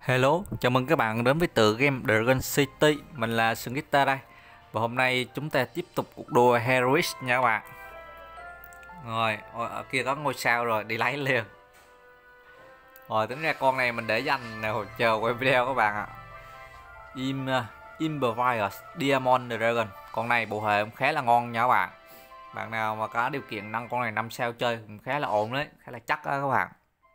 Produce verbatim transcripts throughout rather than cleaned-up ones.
Hello, chào mừng các bạn đến với tựa game Dragon City. Mình là Sungita đây. Và hôm nay chúng ta tiếp tục cuộc đua Heroics nha các bạn. Rồi, ở kia có ngôi sao rồi, đi lấy liền. Rồi, tính ra con này mình để dành nào chờ quay video các bạn ạ. Im Impervious Diamond Dragon. Con này bộ hệ cũng khá là ngon nha các bạn. Bạn nào mà có điều kiện nâng con này năm sao chơi cũng khá là ổn đấy, khá là chắc đó các bạn.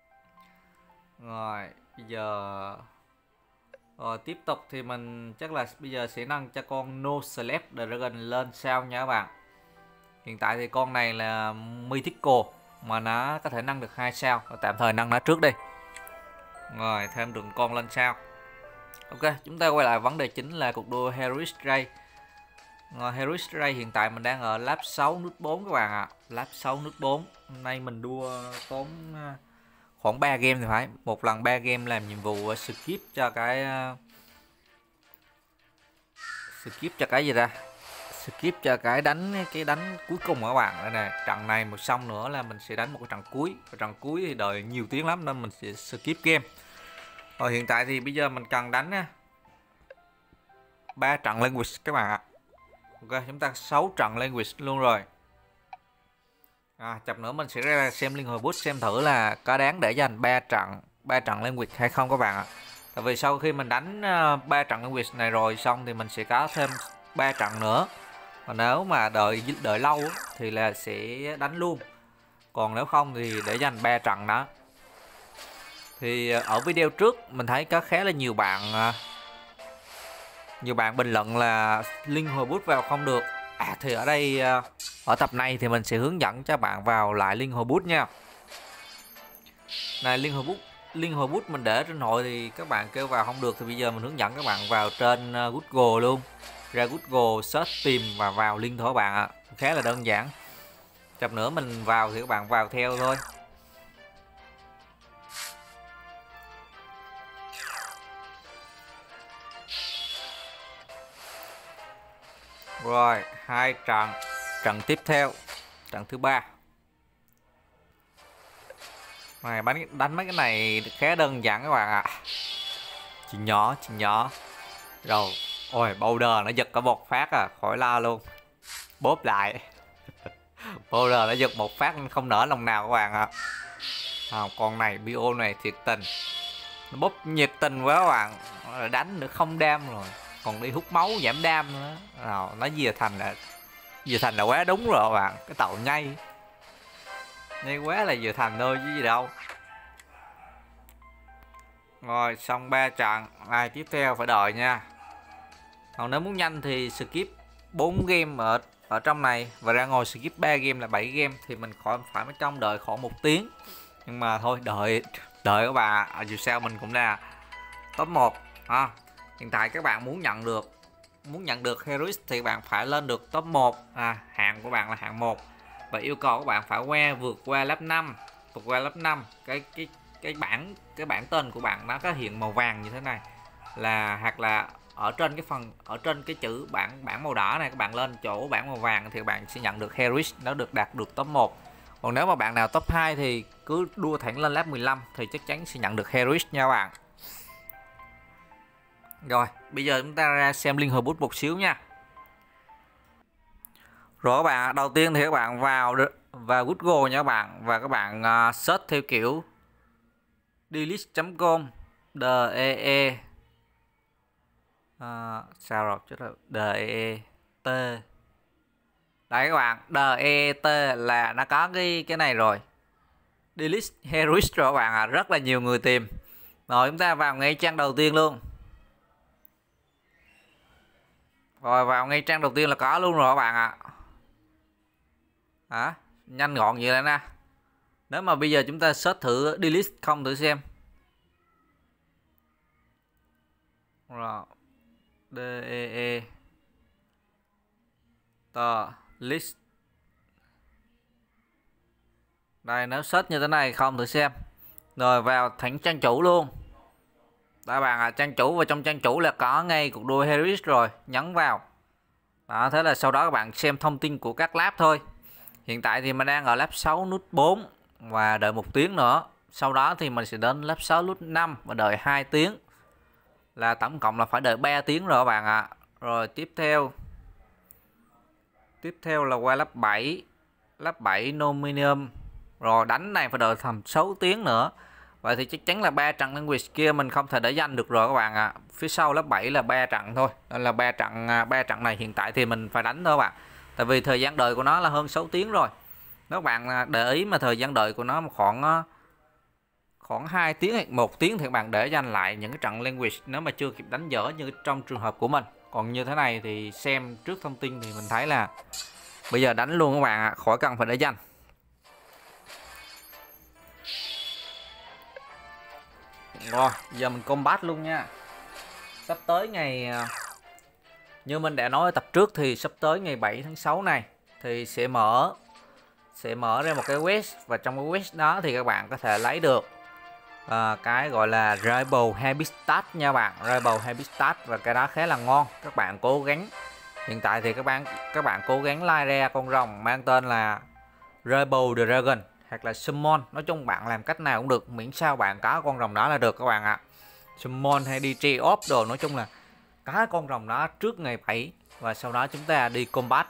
Rồi, bây giờ Rồi tiếp tục thì mình chắc là bây giờ sẽ nâng cho con No Sleep Dragon lên sao nha các bạn. Hiện tại thì con này là Mythical mà nó có thể nâng được hai sao, tạm thời nâng nó trước đi. Rồi thêm được con lên sao. Ok, chúng ta quay lại vấn đề chính là cuộc đua Heroics Race. Rồi, Heroics Race hiện tại mình đang ở lap sáu nút bốn các bạn ạ. À. Lap sáu nút bốn. Hôm nay mình đua tốn khoảng ba game thì phải, một lần ba game làm nhiệm vụ skip cho cái uh, skip cho cái gì ra skip cho cái đánh cái đánh cuối cùng các bạn. Đây này, trận này một xong nữa là mình sẽ đánh một cái trận cuối, và trận cuối thì đợi nhiều tiếng lắm nên mình sẽ skip game. Rồi hiện tại thì bây giờ mình cần đánh ba trận language các bạn ạ. Ok, chúng ta sáu trận language luôn rồi. À, chập nữa mình sẽ ra xem liên hồi bút xem thử là có đáng để dành ba trận ba trận lên quyệt hay không các bạn ạ. Tại vì sau khi mình đánh ba trận lên quyệt này rồi xong thì mình sẽ có thêm ba trận nữa. Và nếu mà đợi đợi lâu thì là sẽ đánh luôn. Còn nếu không thì để dành ba trận đó. Thì ở video trước mình thấy có khá là nhiều bạn nhiều bạn bình luận là link hồi bút vào không được. À, thì ở đây ở tập này thì mình sẽ hướng dẫn cho bạn vào lại link hồi bút nha. Này, link hồi bút link hồi bút mình để trên hội thì các bạn kêu vào không được, thì bây giờ mình hướng dẫn các bạn vào trên Google luôn. Ra Google search tìm và vào link thôi các bạn ạ. Khá là đơn giản. Chập nữa mình vào thì các bạn vào theo thôi. Rồi, hai trận. Trận tiếp theo, trận thứ ba. Này, đánh, đánh mấy cái này khá đơn giản các bạn ạ. À. Chỉ nhỏ, chỉ nhỏ. Rồi, ôi, Boulder nó giật có một phát à, khỏi la luôn. Bóp lại. Boulder nó giật một phát không nở lòng nào các bạn ạ. À. À, con này, bio này thiệt tình. Nó bóp nhiệt tình quá các bạn. Đánh nữa không đam rồi. Còn đi hút máu giảm đam nữa. Rồi, nó về thành là Vừa thành là quá đúng rồi các bạn. Cái tàu nhây Nhây quá là vừa thành thôi chứ gì đâu. Rồi xong ba trận. Ai tiếp theo phải đợi nha. Còn nếu muốn nhanh thì skip bốn game ở ở trong này và ra ngồi skip ba game là bảy game thì mình khỏi phải mất trong đợi khoảng một tiếng. Nhưng mà thôi đợi đợi các bạn. Ở dù sao mình cũng là top một à. Hiện tại các bạn muốn nhận được Muốn nhận được Heroics thì bạn phải lên được top một. À, hạng của bạn là hạng một. Và yêu cầu các bạn phải qua vượt qua lớp năm. Vượt qua lớp năm. Cái cái cái bảng cái bảng tên của bạn nó có hiện màu vàng như thế này. Là hoặc là ở trên cái phần ở trên cái chữ bảng bảng màu đỏ này, các bạn lên chỗ bảng màu vàng thì bạn sẽ nhận được Heroics, nó được đạt được top một. Còn nếu mà bạn nào top hai thì cứ đua thẳng lên lớp mười lăm thì chắc chắn sẽ nhận được Heroics nha các bạn. Rồi, bây giờ chúng ta ra xem link hồi bút một xíu nha. Rồi các bạn, đầu tiên thì các bạn vào vào Google nha các bạn. Và các bạn uh, search theo kiểu delist chấm com D E E uh, sao rồi, chết rồi, D E E T. Đấy các bạn, D E E T là nó có cái cái này rồi. Delist Heroics rồi các bạn à, rất là nhiều người tìm. Rồi chúng ta vào ngay trang đầu tiên luôn. Rồi vào ngay trang đầu tiên là có luôn rồi các bạn ạ. À. Hả? Nhanh gọn vậy đấy nè. Nếu mà bây giờ chúng ta search thử delete không thử xem. Rồi. D E E T list. Đây, nếu search như thế này không thử xem. Rồi vào thẳng trang chủ luôn. Đó bạn ạ, à, trang chủ, và trong trang chủ là có ngay cuộc đua Heroics rồi, nhấn vào. Đó, thế là sau đó các bạn xem thông tin của các lap thôi. Hiện tại thì mình đang ở lap sáu nút bốn và đợi một tiếng nữa. Sau đó thì mình sẽ đến lap sáu nút năm và đợi hai tiếng là tổng cộng là phải đợi ba tiếng rồi các bạn ạ. À. Rồi tiếp theo tiếp theo là qua lap bảy, lap bảy Nominium, rồi đánh này phải đợi tầm sáu tiếng nữa. Vậy thì chắc chắn là ba trận Language kia mình không thể để danh được rồi các bạn ạ. À. Phía sau lap bảy là ba trận thôi, nên là ba trận ba trận này hiện tại thì mình phải đánh thôi các bạn. Tại vì thời gian đợi của nó là hơn sáu tiếng rồi. Nếu các bạn để ý mà thời gian đợi của nó khoảng khoảng hai tiếng hay một tiếng thì các bạn để dành lại những cái trận Language nếu mà chưa kịp đánh dở như trong trường hợp của mình. Còn như thế này thì xem trước thông tin thì mình thấy là bây giờ đánh luôn các bạn ạ, khỏi cần phải để dành. Rồi, giờ mình combat luôn nha. Sắp tới ngày, như mình đã nói ở tập trước thì sắp tới ngày bảy tháng sáu này thì sẽ mở sẽ mở ra một cái quest, và trong cái quest đó thì các bạn có thể lấy được à, cái gọi là Rival Habitat nha bạn, Rival Habitat, và cái đó khá là ngon. Các bạn cố gắng, hiện tại thì các bạn các bạn cố gắng lai ra con rồng mang tên là Rival Dragon hoặc là Summon, nói chung bạn làm cách nào cũng được, miễn sao bạn có con rồng đó là được các bạn ạ. Summon hay đi tree off đồ, nói chung là có con rồng đó trước ngày bảy, và sau đó chúng ta đi combat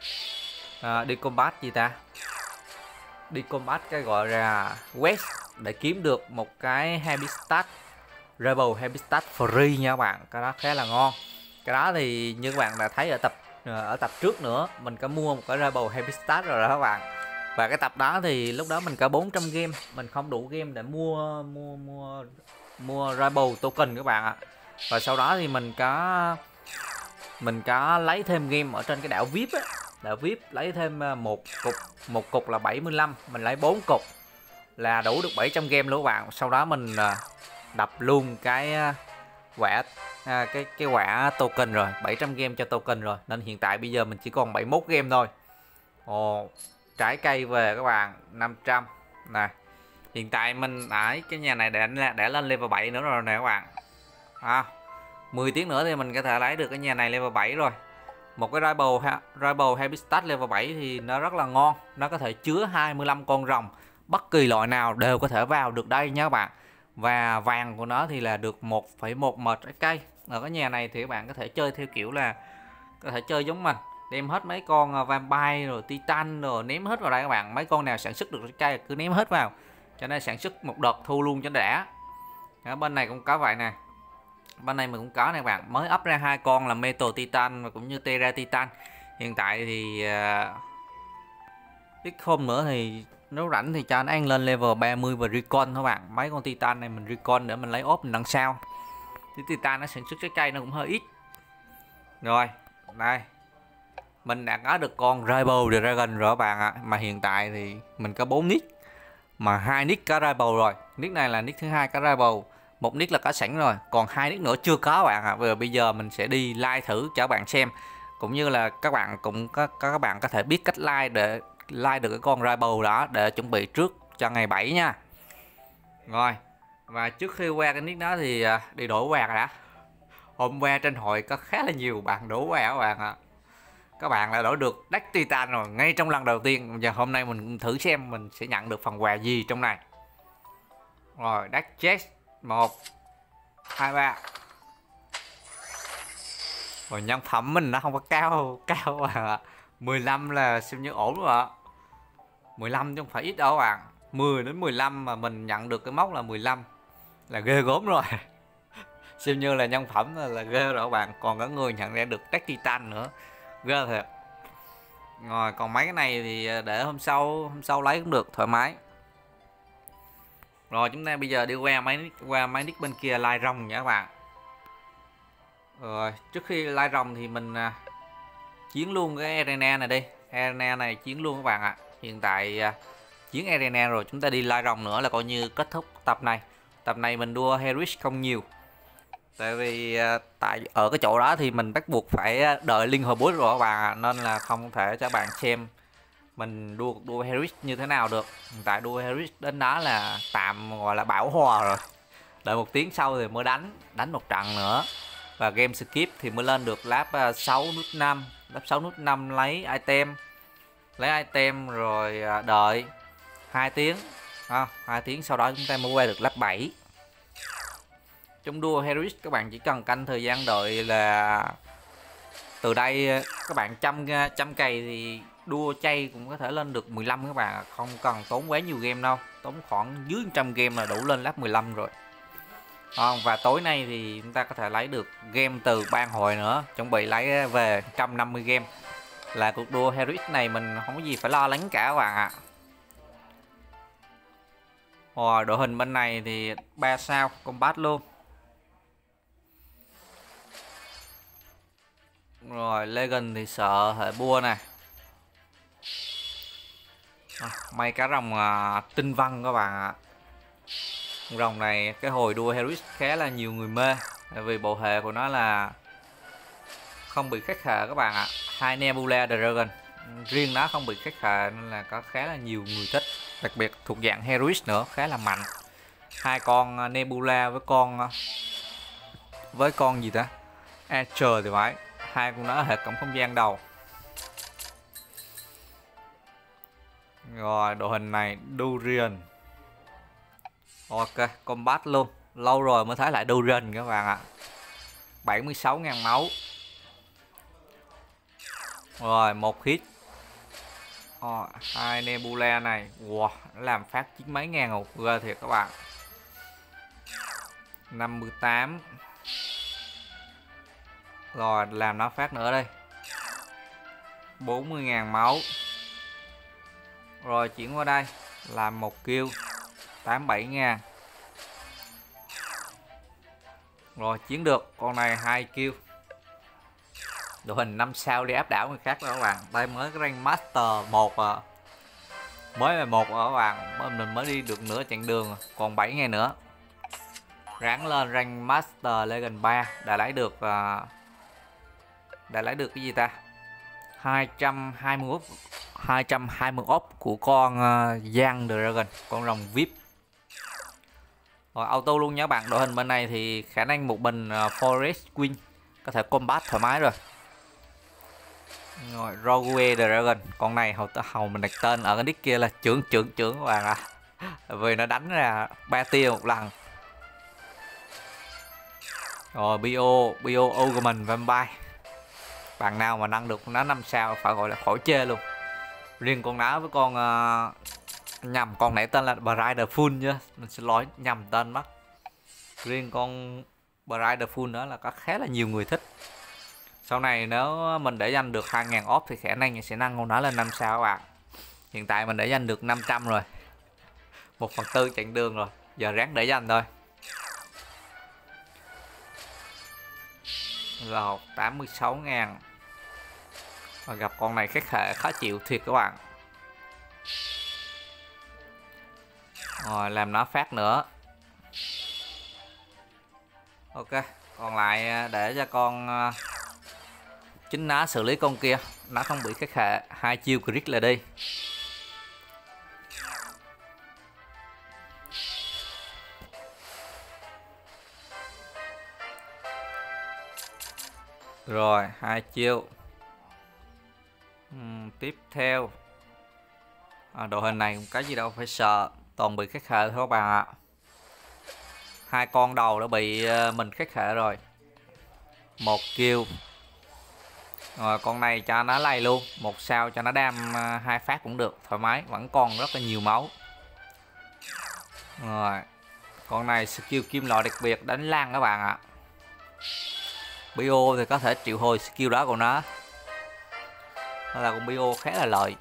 à, đi combat gì ta đi combat cái gọi là quest để kiếm được một cái Habitat, Rebel Habitat free nha các bạn. Cái đó khá là ngon. Cái đó thì như các bạn đã thấy ở tập ở tập trước nữa, mình có mua một cái Rebel Habitat rồi đó các bạn. Và cái tập đó thì lúc đó mình có bốn trăm game, mình không đủ game để mua mua mua mua Rebel token các bạn ạ. Và sau đó thì mình có mình có lấy thêm game ở trên cái đảo vi ai pi á, đảo vi ai pi lấy thêm một cục, một cục là bảy mươi lăm, mình lấy bốn cục là đủ được bảy trăm game luôn các bạn. Sau đó mình đập luôn cái quả à, cái cái quả token rồi, bảy trăm game cho token rồi, nên hiện tại bây giờ mình chỉ còn bảy mươi mốt game thôi. Ồ, trái cây về các bạn, năm trăm nè. Hiện tại mình ở cái nhà này để để lên level bảy nữa rồi nè các bạn. À, mười tiếng nữa thì mình có thể lấy được cái nhà này level bảy rồi. Một cái Rival ha, Rival Habitat level bảy thì nó rất là ngon, nó có thể chứa hai mươi lăm con rồng, bất kỳ loại nào đều có thể vào được đây nha các bạn. Và vàng của nó thì là được một phẩy một m trái cây. Ở cái nhà này thì các bạn có thể chơi theo kiểu là có thể chơi giống mình, đem hết mấy con Vampire rồi Titan rồi ném hết vào đây các bạn. Mấy con nào sản xuất được trái cây cứ ném hết vào, cho nên sản xuất một đợt thu luôn cho đã. Ở bên này cũng có vậy nè, bên này mình cũng có này các bạn, mới up ra hai con là Metal Titan và cũng như Terra Titan. Hiện tại thì uh, ít hôm nữa thì nếu rảnh thì cho anh ăn lên level ba mươi và recon thôi bạn. Mấy con Titan này mình recon để mình lấy ốp mình đằng sau. Thì Titan nó sản xuất trái cây nó cũng hơi ít. Rồi, đây. Mình đã có được con Rival Dragon rồi các bạn ạ. À. Mà hiện tại thì mình có bốn nick, mà hai nick có Rival rồi. Nick này là nick thứ hai có Rival, một nick là có sẵn rồi, còn hai nick nữa chưa có bạn ạ. À. Vừa bây giờ mình sẽ đi like thử cho các bạn xem, cũng như là các bạn cũng có các bạn có thể biết cách like để like được cái con Rival đó để chuẩn bị trước cho ngày bảy nha. Rồi, và trước khi qua cái nick đó thì đi đổ quà đã. Hôm qua trên hội có khá là nhiều bạn đổ quà các bạn ạ. À. Các bạn đã đổ được deck Titan rồi ngay trong lần đầu tiên. Giờ hôm nay mình cũng thử xem mình sẽ nhận được phần quà gì trong này. Rồi, deck chest một hai ba. Rồi nhân phẩm mình nó không có cao cao à. mười lăm là xem như ổn rồi ạ. mười lăm chứ không phải ít đâu các bạn. mười đến mười lăm mà mình nhận được cái mốc là mười lăm là ghê gớm rồi. Xem như là nhân phẩm là, là ghê rồi các bạn. Còn có người nhận ra được deck Titan nữa, ghê thiệt. Rồi còn mấy cái này thì để hôm sau hôm sau lấy cũng được, thoải mái. Rồi chúng ta bây giờ đi qua máy qua máy nick bên kia like rồng nha các bạn. Rồi trước khi like rồng thì mình à, chiến luôn cái arena này đi. Arena này chiến luôn các bạn ạ. À. Hiện tại à, chiến arena rồi, chúng ta đi like rồng nữa là coi như kết thúc tập này. Tập này mình đua Heroic không nhiều. Tại vì à, tại ở cái chỗ đó thì mình bắt buộc phải đợi linh hồi boost rồi các bạn ạ. Nên là không thể cho bạn xem mình đua đua Heroic như thế nào được. Hiện tại đua Heroic đến đó là tạm gọi là bảo hòa rồi. Đợi một tiếng sau thì mới đánh đánh một trận nữa. Và game skip thì mới lên được lap sáu nút năm, lap sáu nút năm lấy item. Lấy item rồi đợi hai tiếng. À, hai tiếng sau đó chúng ta mới qua được lap bảy. trong đua Heroic các bạn chỉ cần canh thời gian đợi là từ đây các bạn chăm chăm cày thì đua chay cũng có thể lên được mười lăm các bạn, không cần tốn quá nhiều game đâu, tốn khoảng dưới một trăm game là đủ lên level mười lăm rồi. À, và tối nay thì chúng ta có thể lấy được game từ ban hội nữa, chuẩn bị lấy về một trăm năm mươi game, là cuộc đua Heroic này mình không có gì phải lo lắng cả các bạn ạ. Rồi đội hình bên này thì ba sao combat luôn. Rồi Legend thì sợ hệ bua nè. À, may cá rồng à, tinh văn các bạn ạ. Rồng này cái hồi đua Heroic khá là nhiều người mê, tại vì bộ hệ của nó là không bị khắc hệ các bạn ạ. Hai Nebula Dragon riêng nó không bị khắc hệ nên là có khá là nhiều người thích, đặc biệt thuộc dạng Heroic nữa, khá là mạnh. Hai con Nebula với con với con gì ta, Archer thì phải, hai con nó hệ cổng không gian đầu. Rồi đội hình này Durian. Ok, combat luôn. Lâu rồi mới thấy lại Durian các bạn ạ. bảy mươi sáu ngàn máu. Rồi một hit. Rồi, hai Nebula này, wow, nó làm phát chín mấy ngàn một ghê thiệt các bạn. năm mươi tám. Rồi làm nó phát nữa đây. bốn mươi ngàn máu. Rồi chuyển qua đây làm một kill tám mươi bảy ngàn. Rồi chiến được con này hai kill. Đội hình năm sao đi áp đảo người khác đó các bạn. Đây mới cái rank master một à. Mới là một ở các bạn, mình mới đi được nửa chặng đường, còn bảy ngày nữa. Ráng lên rank master Legend ba đã lấy được uh, đã lấy được cái gì ta? hai trăm hai mươi ốp, hai trăm hai mươi ốp của con uh, Giang Dragon, con rồng vê i pê. Rồi auto luôn nhé bạn. Đội hình bên này thì khả năng một bình uh, Forest Queen có thể combat thoải mái rồi. Rồi Rogue Dragon, con này hầu hầu mình đặt tên ở cái nick kia là trưởng trưởng trưởng các bạn ạ. À. Vì nó đánh ra ba tia một lần. Rồi Bio Bio Ogumen Vampire, bạn nào mà nâng được nó năm sao phải gọi là khỏi chê luôn. Riêng con nó với con uh, nhầm con nãy tên là Brider Full chứ, mình xin lỗi nhầm tên mất. Riêng con Brider Full đó là có khá là nhiều người thích. Sau này nếu mình để dành được hai ngàn ốp thì khả năng sẽ nâng con nó lên năm sao các bạn. Hiện tại mình để dành được năm trăm rồi, một phần tư chặng đường rồi, giờ ráng để dành thôi. Rồi tám mươi sáu ngàn. Và gặp con này khắc hệ khó chịu thiệt các bạn. Rồi làm nó phát nữa. Ok, còn lại để cho con chính nó xử lý con kia, nó không bị khắc hệ, hai chiêu crit là đi. Rồi hai chiêu. uhm, Tiếp theo à, đội hình này cái gì đâu phải sợ, toàn bị khắc hệ thôi các bạn ạ. Hai con đầu đã bị mình khắc hệ rồi, một kill. Rồi con này cho nó lay luôn, một sao cho nó đam hai phát cũng được, thoải mái, vẫn còn rất là nhiều máu. Rồi con này skill kim loại đặc biệt đánh lan các bạn ạ. Bio thì có thể triệu hồi skill đó của nó, đó là con Bio khá là lợi.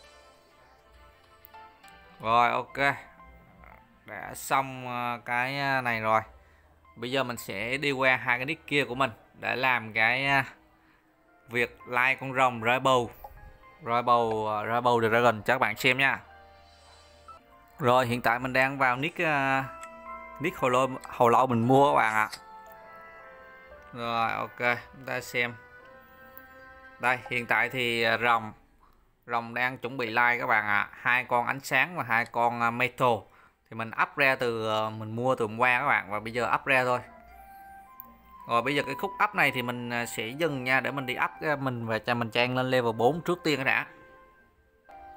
Rồi ok, đã xong cái này rồi. Bây giờ mình sẽ đi qua hai cái nick kia của mình để làm cái việc like con rồng Rebel Rebel Rebel Dragon cho các bạn xem nha. Rồi hiện tại mình đang vào nick uh, nick hồi lâu hồi lâu mình mua các bạn ạ. Rồi ok, chúng ta xem. Đây hiện tại thì rồng rồng đang chuẩn bị like các bạn ạ. Hai con ánh sáng và hai con metal thì mình up ra từ mình mua từ hôm qua các bạn, và bây giờ up ra thôi. Rồi bây giờ cái khúc up này thì mình sẽ dừng nha, để mình đi up mình và cho mình trang lên level bốn trước tiên đã.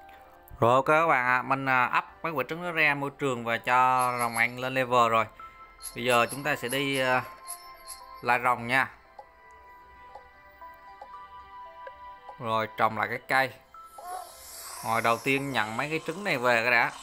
Rồi ok các bạn ạ, mình up mấy quả trứng nó ra môi trường và cho rồng ăn lên level rồi. Bây giờ chúng ta sẽ đi uh, lai rồng nha. Rồi trồng lại cái cây. Rồi đầu tiên nhận mấy cái trứng này về cái đã.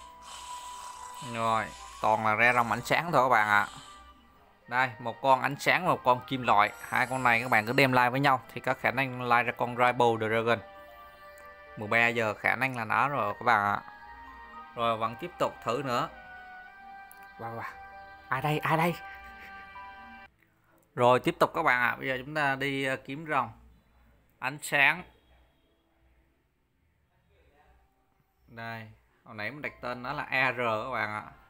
Rồi toàn là ra rồng ánh sáng thôi các bạn ạ. À. Đây, một con ánh sáng và một con kim loại. Hai con này các bạn cứ đem like với nhau thì có khả năng like ra con Rainbow Dragon. mười ba giờ khả năng là nó rồi các bạn ạ. À. Rồi vẫn tiếp tục thử nữa. Wow, wow. Ai đây, ai đây? Rồi tiếp tục các bạn ạ. À. Bây giờ chúng ta đi kiếm rồng ánh sáng. Đây, hồi nãy mình đặt tên nó là a rờ các bạn ạ. À.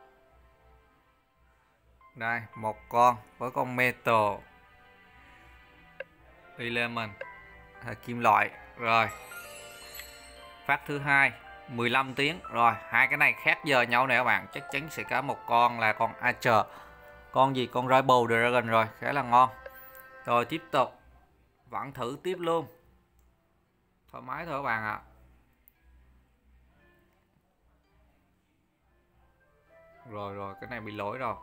Đây, một con với con metal element kim loại. Rồi phát thứ hai mười lăm tiếng. Rồi hai cái này khác giờ nhau nè các bạn, chắc chắn sẽ có một con là con Archer, con gì con Rainbow Dragon rồi, khá là ngon. Rồi tiếp tục vẫn thử tiếp luôn, thoải mái thôi các bạn ạ. Rồi rồi cái này bị lỗi rồi.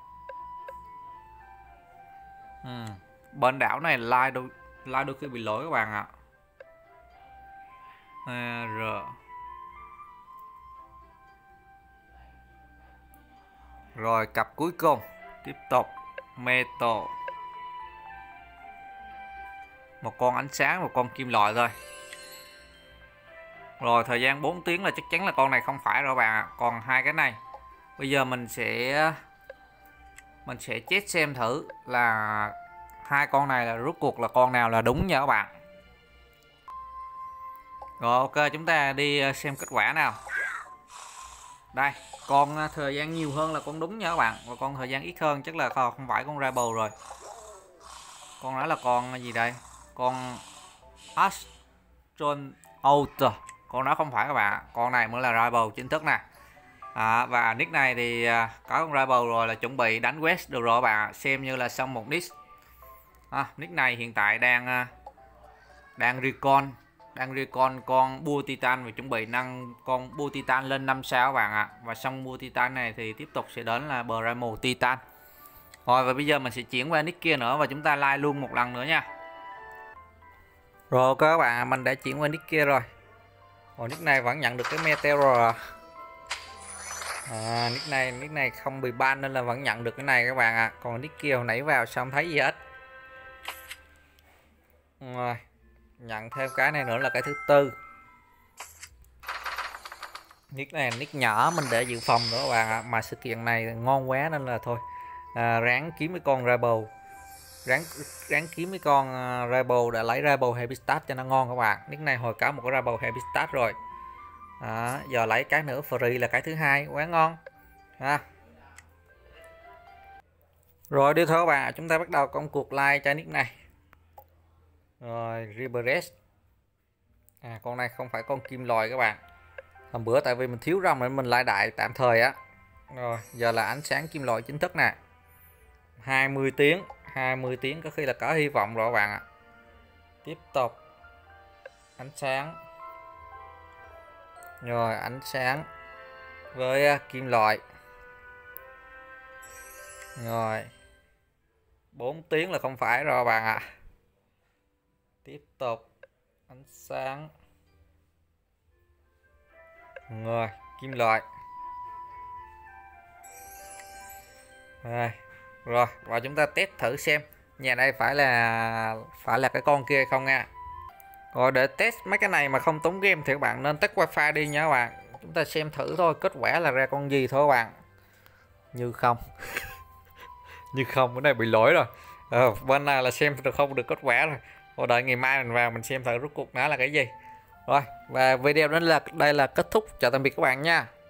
Ừ. Bên đảo này like đôi like đôi khi bị lỗi các bạn ạ. À, rồi. Rồi cặp cuối cùng tiếp tục metal, một con ánh sáng, một con kim loại thôi. Rồi thời gian bốn tiếng là chắc chắn là con này không phải rồi các bạn ạ. Còn hai cái này bây giờ mình sẽ mình sẽ chết xem thử là hai con này là rốt cuộc là con nào là đúng nha các bạn. Rồi ok, chúng ta đi xem kết quả nào. Đây, con thời gian nhiều hơn là con đúng nha các bạn, và con thời gian ít hơn chắc là không phải con Rainbow rồi. Con đó là con gì đây? Con Astronaut. Con đó không phải các bạn, con này mới là Rainbow chính thức nè. À, và nick này thì có con Rainbow rồi là chuẩn bị đánh quest được rồi các bạn, xem như là xong một nick. À, nick này hiện tại đang đang recon đang recon con Bua Titan và chuẩn bị nâng con Bua Titan lên năm sao các bạn ạ. À. Và xong Bua Titan này thì tiếp tục sẽ đến là Primal Titan. Rồi và bây giờ mình sẽ chuyển qua nick kia nữa và chúng ta like luôn một lần nữa nha. Rồi các bạn, mình đã chuyển qua nick kia rồi. Rồi nick này vẫn nhận được cái Meteor. À, nick này nick này không bị ban nên là vẫn nhận được cái này các bạn ạ. À. Còn nick kia hồi nãy vào sao không thấy gì hết. Rồi, nhận thêm cái này nữa là cái thứ tư. Nick này nick nhỏ mình để dự phòng nữa các bạn ạ. À. Mà sự kiện này ngon quá nên là thôi à, ráng kiếm mấy con Rainbow, ráng ráng kiếm mấy con uh, Rainbow để lấy Rainbow Habitat cho nó ngon các bạn. Nick này hồi có một cái Rainbow Habitat rồi. À, giờ lấy cái nữa free là cái thứ hai, quá ngon ha. Rồi đi thôi các bạn, chúng ta bắt đầu công cuộc like cho nick này. Rồi Riberes. À, con này không phải con kim loại các bạn. Hôm bữa tại vì mình thiếu rồng nên mình like đại tạm thời á. Rồi giờ là ánh sáng kim loại chính thức nè. hai mươi tiếng, hai mươi tiếng có khi là có hy vọng rồi các bạn ạ. Tiếp tục ánh sáng. Rồi ánh sáng với kim loại. Rồi bốn tiếng là không phải rồi các bạn ạ. Tiếp tục ánh sáng. Rồi kim loại. Rồi, rồi và chúng ta test thử xem nhà đây phải là phải là cái con kia không nha. Rồi để test mấy cái này mà không tốn game thì các bạn nên tắt wifi đi nha các bạn. Chúng ta xem thử thôi, kết quả là ra con gì thôi các bạn. Như không. Như không, cái này bị lỗi rồi. Ờ, bên này là xem được không được kết quả rồi. Rồi đợi ngày mai mình vào mình xem thử rốt cuộc nó là cái gì. Rồi và video đó là đây là kết thúc. Chào tạm biệt các bạn nha.